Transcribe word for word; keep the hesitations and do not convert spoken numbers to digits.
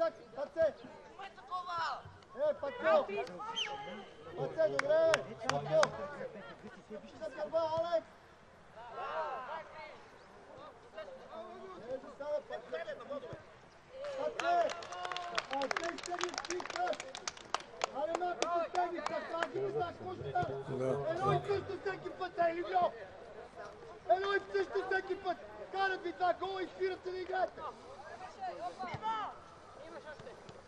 Исаки, паце! Е, паце! Паце, добре! Паце! Вижте на гърба, Алекс! Ежи става, паце! Паце! Паце, стегни пикат! Але малко се стегни, така ги не знаеш, може да стане! Едно и също всеки път, е ли бил? Едно и също всеки път! Карат ви два гола и спират се да играете!